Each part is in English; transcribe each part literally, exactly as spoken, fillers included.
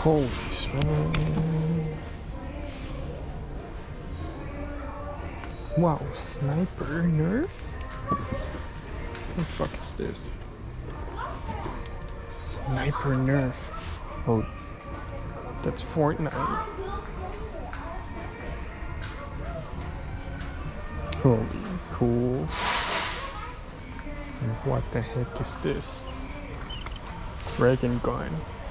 Holy smokes. Wow, sniper nerf? What the fuck is this? Sniper nerf. Oh, that's Fortnite. Holy cool. And what the heck is this? Dragon gun.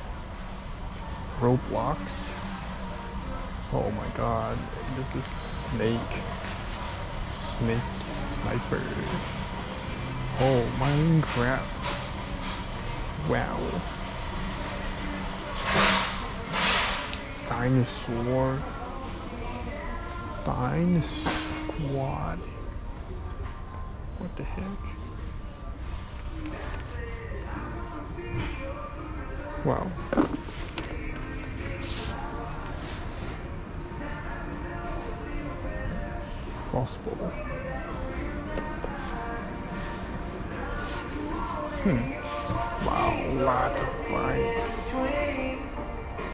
Roblox. Oh my god, this is Snake. Snake Sniper. Oh, Minecraft. Wow. Dinosaur. Dinosaur Squad. What the heck? Wow. Crossbow. Hmm. Wow, lots of bikes.